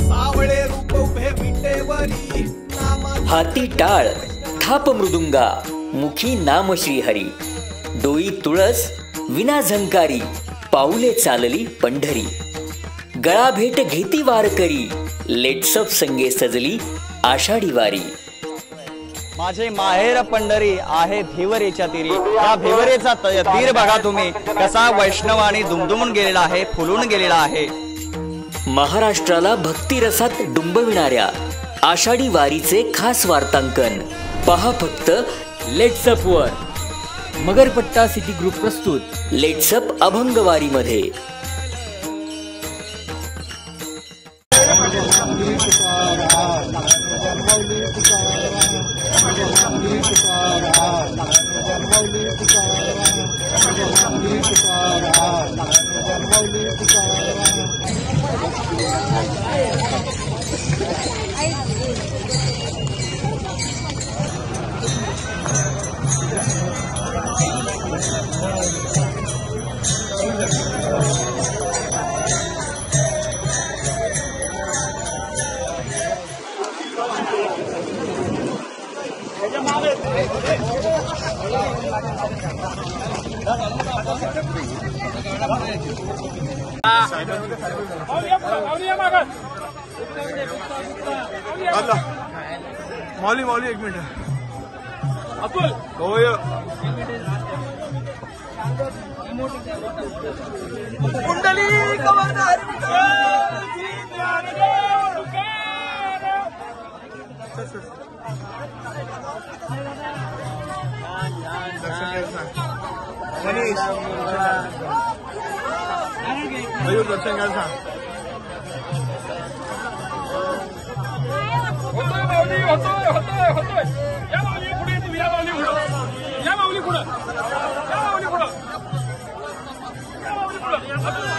सावळे रूप उभे विटेवरी हाती टाळ थाप मृदुंगा मुखी नाम श्रीहरी डोई तुळस विना झंकारी पाऊले चालली पंढरी गळा भेट घेती वारकरी लेट्सअप संगे सजली आषाढी वारी माझे माहेर पंढरी आहे भिवरेच्या तीरी या भिवरेचा तीर बघा तुम्ही कसा वैष्णव आणि दुमदुमून गेलेला आहे फुलून गेलेला आहे। महाराष्ट्राला भक्तिरसात डुंबविणाऱ्या आषाढी वारीचे खास वार्तांकन पहा फक्त लेट्सअप वर। मगरपट्टा सिटी ग्रुप प्रस्तुत लेट्सअप अभंग वारी मध्ये। मौली मौली एक मिनिट अतुल होय कुंडली कवरदार मयूर दर्शन घ्यायला सांग। होतोय होतोय होतोय या माऊली पुढे तुम्ही या माऊली पुढे या माऊली पुढे या माऊली पुढे या माऊली पुढे